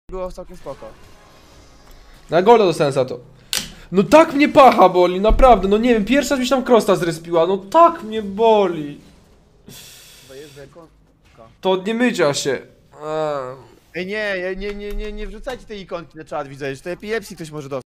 było całkiem spoko. Na gola dostałem za to. No tak mnie pacha boli, naprawdę, no nie wiem, pierwsza mi się tam krosta zrespiła, no tak mnie boli. To jest wielką... To od niemycia się. Ej nie wrzucajcie tej ikonki na czat, widzę, że to epilepsji ktoś może dostać.